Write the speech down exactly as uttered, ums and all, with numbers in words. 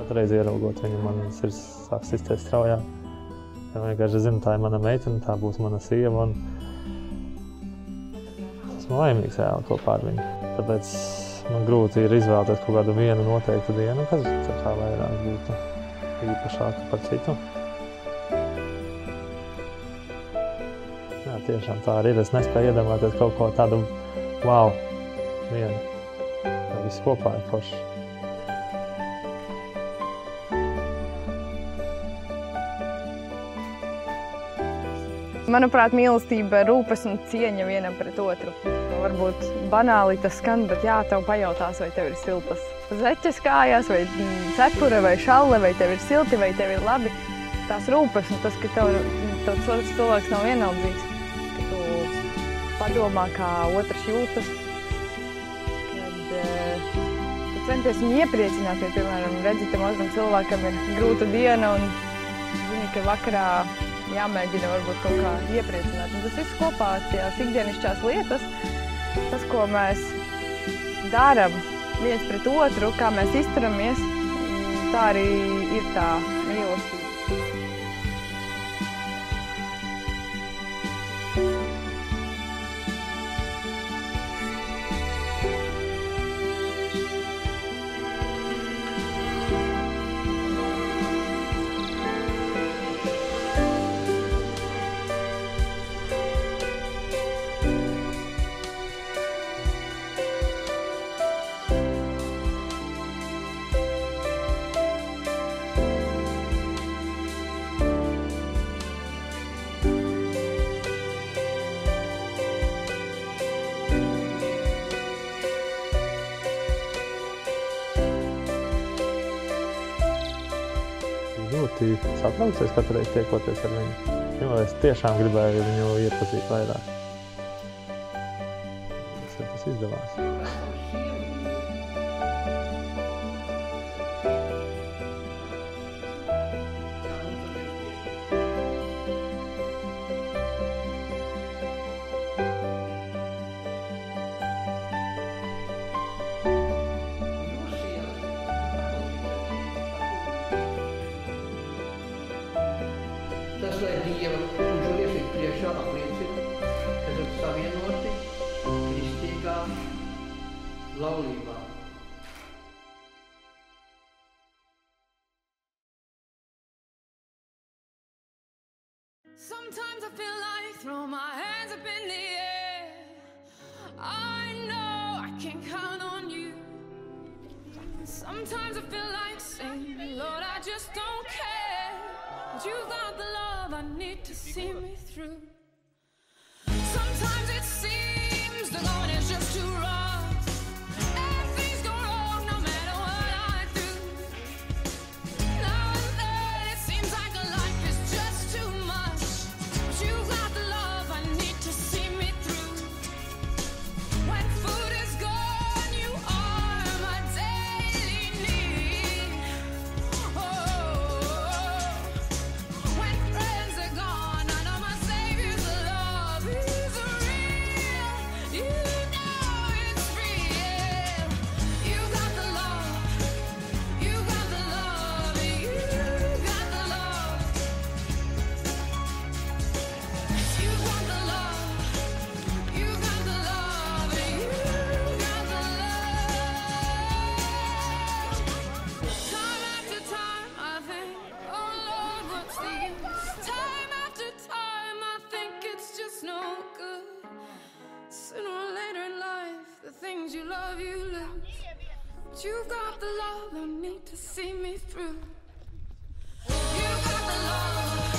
Katru reizi ieraugot viņu, man sirds sāk sistēt straujāk. Ja vienkārši zinu, tā ir mana meitene, tā būs mana sieva, un esmu laimīgs reāli kopā ar viņu. Tāpēc man grūti ir izvēlēties kaut kādu vienu noteiktu dienu, kas tā kā vairāk būtu īpašāka par citu. Jā, tiešām tā arī ir. Es nespēju iedomāties kaut ko tādu, wow, vienu. Jā, viss kopā ir forši. Manuprāt, mīlestība, rūpes un cieņa vienam pret otru. Varbūt banāli tas skan, bet jā, tev pajautās, vai tev ir siltas zeķes kājās, vai cepure, vai šalle, vai tev ir silti, vai tev ir labi. Tās rūpes un tas, ka tev, tev cilvēks nav vienaldzīgs, ka tu padomā, kā otrs jūtas, kad tu centies viņu iepriecināt, ja, piemēram, redzi, tam mazam cilvēkam ir grūta diena un zini, ka vakarā jāmēģina varbūt kaut kā iepriecināt. Un tas viss kopā, tās ikdienišķās lietas, tas, ko mēs darām viens pret otru, kā mēs izturamies, tā arī ir tā mīlestība. Ļoti satraucies katru reizi tiekoties ar viņu, jo es tiešām gribēju viņu iepazīt vairāk. Tas izdevās. Tas, lai Dieva un žēlsirdība priekšā apliecina, ka esat savienoti kristīgā laulībā. Sometimes I feel like throw my hands up in the air. I know I can count on you. Sometimes I feel like saying, Lord, I just don't care. But you've got the love I need to see me through. Sometimes it seems the going is just too rough, and things go wrong no matter what I do. Now and then it seems like a life is just too much, but you've got the love I need to see me through. When food is gone, you are my daily need. Oh, when friends are gone, I know my Savior's love is real. You know it's real. You got the love. You got the love. You got the love. You got the love. You got the love. You got the love. Time after time, I think, oh Lord, what's the use? Time after time, I think it's just no good. Sooner or later in life, the things you love, you lose. But you've got the love I need to see me through. You got the love.